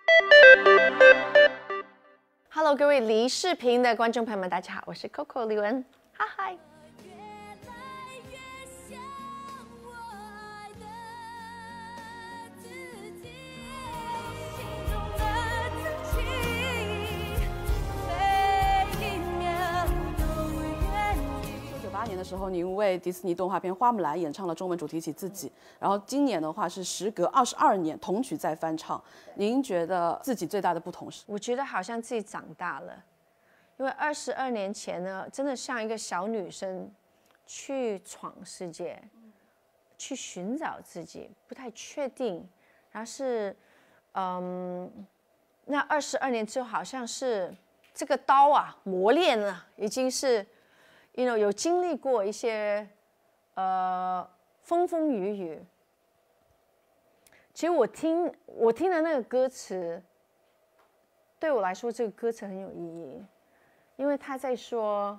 Hello， 各位离视频的观众朋友们，大家好，我是 Coco 李玟，哈嗨。 1998年的时候，您为迪士尼动画片《花木兰》演唱了中文主题曲《自己》，然后今年的话是时隔22年同曲再翻唱。您觉得自己最大的不同是？ 我觉得好像自己长大了，因为22年前呢，真的像一个小女生去闯世界，去寻找自己，不太确定，然后是，那22年之后好像是这个刀啊磨练了，已经是。有经历过一些风风雨雨。其实我听的那个歌词，对我来说这个歌词很有意义，因为他在说，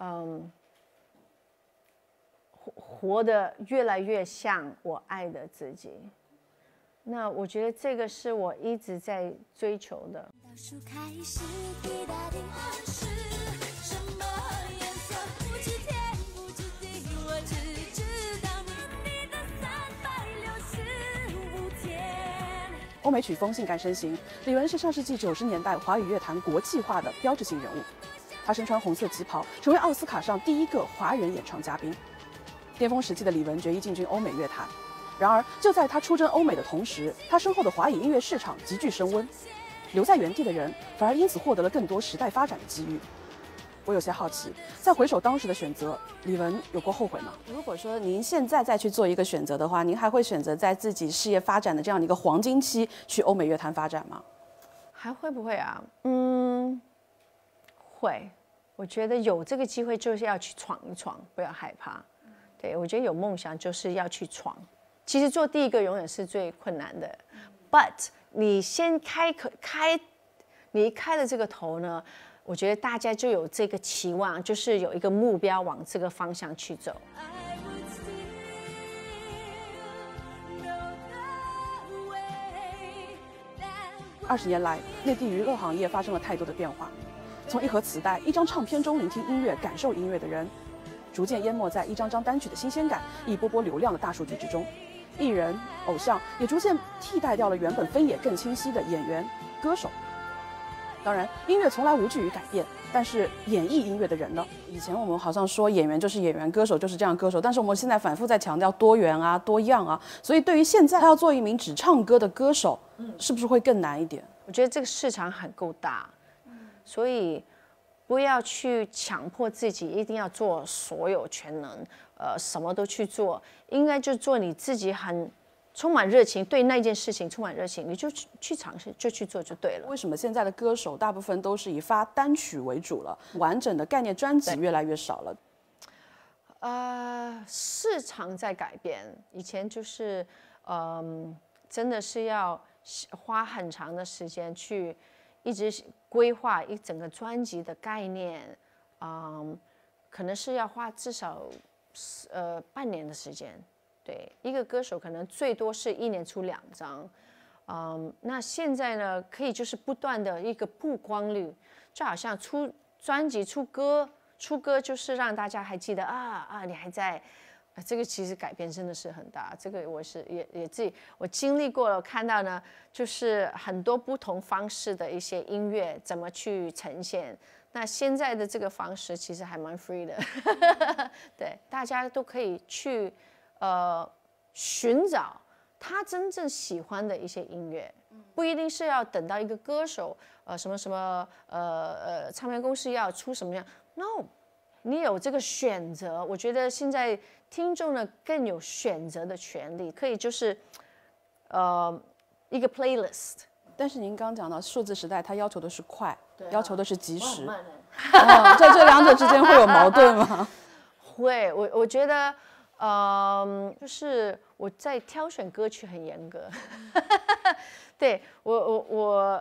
活得越来越像我爱的自己。那我觉得这个是我一直在追求的。 欧美曲风性感盛行，李玟是上世纪90年代华语乐坛国际化的标志性人物。她身穿红色旗袍，成为奥斯卡上第一个华人演唱嘉宾。巅峰时期的李玟决意进军欧美乐坛，然而就在她出征欧美的同时，她身后的华语音乐市场急剧升温，留在原地的人反而因此获得了更多时代发展的机遇。我有些好奇，再回首当时的选择，李玟有过后悔吗？如果说您现在再去做一个选择的话，您还会选择在自己事业发展的这样的一个黄金期去欧美乐坛发展吗？ 还会不会啊？会。我觉得有这个机会就是要去闯一闯，不要害怕。对，我觉得有梦想就是要去闯。其实做第一个永远是最困难的 ，but 你先你一开了这个头呢？我觉得大家就有这个期望，就是有一个目标往这个方向去走。 20年来，内地娱乐行业发生了太多的变化，从一盒磁带、一张唱片中聆听音乐、感受音乐的人，逐渐淹没在一张张单曲的新鲜感、一波波流量的大数据之中。艺人、偶像也逐渐替代掉了原本分野更清晰的演员、歌手。当然，音乐从来无惧于改变，但是演绎音乐的人呢？以前我们好像说演员就是演员，歌手就是这样歌手，但是我们现在反复在强调多元啊、多样啊，所以对于现在他要做一名只唱歌的歌手，是不是会更难一点？ 我觉得这个市场很够大，所以不要去强迫自己一定要做所有全能，什么都去做，应该就做你自己很。充满热情，对那件事情充满热情，你就去尝试，就去做就对了。 为什么现在的歌手大部分都是以发单曲为主了，完整的概念专辑越来越少了？ 市场在改变，以前就是，真的是要花很长的时间去一直规划一整个专辑的概念，可能是要花至少半年的时间。对，一个歌手可能最多是1年出2张，那现在呢，可以就是不断的一个曝光率，就好像出专辑、出歌就是让大家还记得你还在，这个其实改变真的是很大。这个我是也自己我经历过了，看到呢，就是很多不同方式的一些音乐怎么去呈现。那现在的这个方式其实还蛮 free 的，对，大家都可以去。寻找他真正喜欢的一些音乐，不一定是要等到一个歌手，什么唱片公司要出什么样 ，no， 你有这个选择。我觉得现在听众呢更有选择的权利，可以就是一个 playlist。 但是您刚讲到数字时代，它要求的是快，要求的是及时， 在这两者之间会有矛盾吗？ 会，我觉得。就是我在挑选歌曲很严格，对我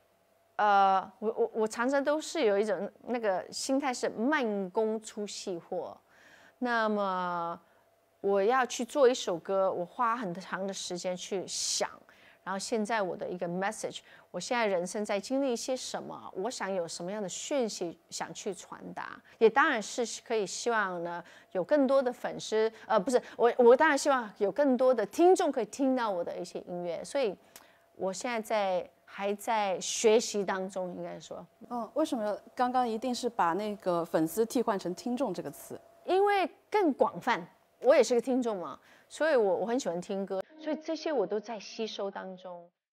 常常都是有一种那个心态是慢工出细货。那么我要去做一首歌，我花很长的时间去想， 然后现在我的一个 message， 我现在人生在经历一些什么，我想有什么样的讯息想去传达，也当然是可以希望呢有更多的粉丝，不是我当然希望有更多的听众可以听到我的一些音乐，所以我现在还在学习当中，应该说。 为什么刚刚一定是把那个粉丝替换成听众这个词？ 因为更广泛，我也是个听众嘛，所以我很喜欢听歌，所以这些我都在吸收当中。